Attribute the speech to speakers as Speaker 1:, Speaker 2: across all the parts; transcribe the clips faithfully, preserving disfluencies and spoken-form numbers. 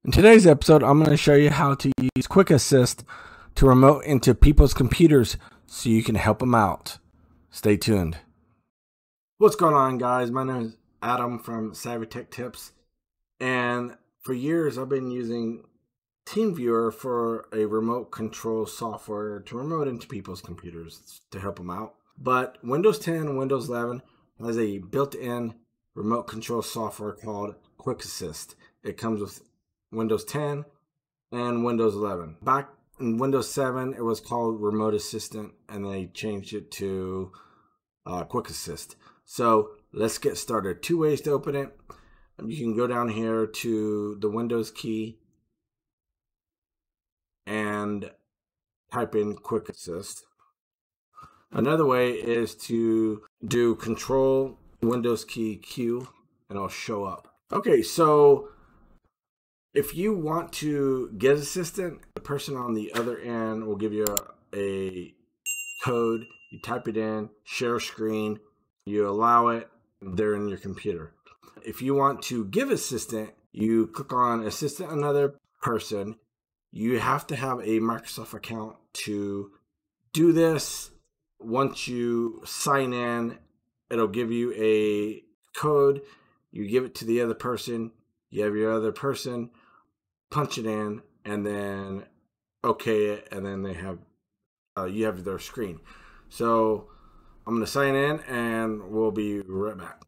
Speaker 1: In today's episode, I'm going to show you how to use Quick Assist to remote into people's computers so you can help them out. Stay tuned. What's going on, guys? My name is Adam from Savvy Tech Tips, and for years I've been using TeamViewer for a remote control software to remote into people's computers to help them out. But Windows ten and Windows eleven has a built-in remote control software called Quick Assist. It comes with Windows ten and Windows eleven. Back in Windows seven, it was called Remote Assistant, and they changed it to uh, Quick Assist. So let's get started. Two ways to open it. You can go down here to the Windows key and type in Quick Assist. Another way is to do Control Windows key Q, and it'll show up. Okay, so if you want to get Assistant, the person on the other end will give you a, a code. You type it in, share screen, you allow it, they're in your computer. If you want to give Assistant, you click on Assistant Another Person. You have to have a Microsoft account to do this. Once you sign in, it'll give you a code. You give it to the other person. You have your other person punch it in, and then okay it, and then they have uh, you have their screen. So I'm going to sign in, and we'll be right back.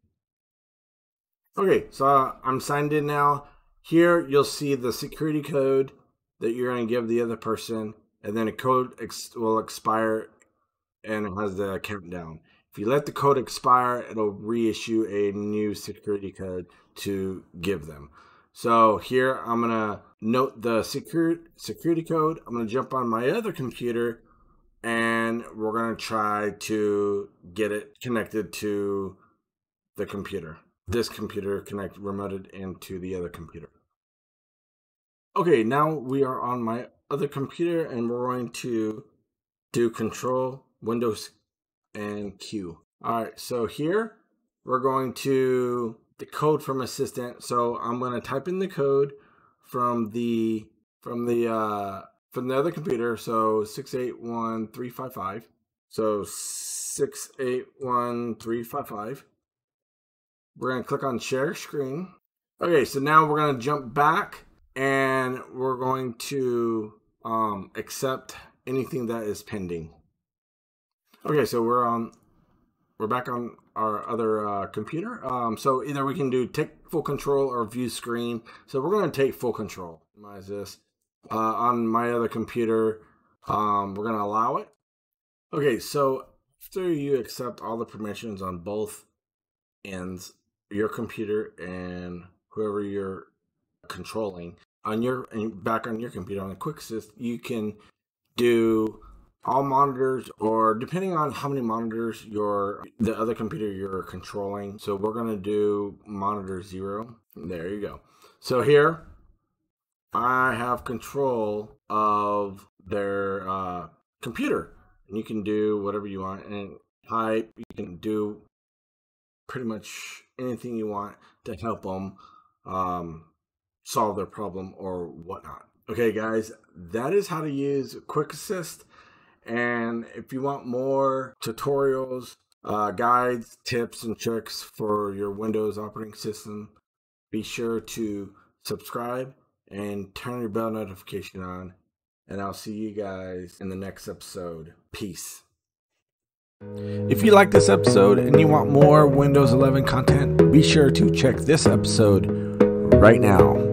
Speaker 1: Okay, so I'm signed in now. Here you'll see the security code that you're going to give the other person, and then a code ex will expire, and it has the countdown. If you let the code expire, it'll reissue a new security code to give them. So here I'm going to note the secure, security code. I'm going to jump on my other computer, and we're going to try to get it connected to the computer. This computer connect remoted into the other computer. Okay, now we are on my other computer, and we're going to do Control Windows and Q. All right, so here we're going to the code from Assistant. So I'm going to type in the code from the from the uh, from the other computer. So six eight one three five five. So six eight one three five five. We're going to click on Share Screen. Okay, so now we're going to jump back, and we're going to um, accept anything that is pending. Okay, so we're on, we're back on our other uh, computer. Um, so either we can do take full control or view screen. So we're going to take full control. Minimize this. Uh, on my other computer, um, we're going to allow it. Okay, so after you accept all the permissions on both ends, your computer and whoever you're controlling, on your back on your computer on the Quick Assist, you can do all monitors, or depending on how many monitors your the other computer you're controlling. So we're going to do monitor zero. There you go. So here I have control of their uh, computer, and you can do whatever you want, and type. You can do pretty much anything you want to help them um, solve their problem or whatnot. Okay, guys, that is how to use Quick Assist. And if you want more tutorials, uh, guides, tips, and tricks for your Windows operating system, be sure to subscribe and turn your bell notification on. And I'll see you guys in the next episode. Peace. If you like this episode and you want more Windows eleven content, be sure to check this episode right now.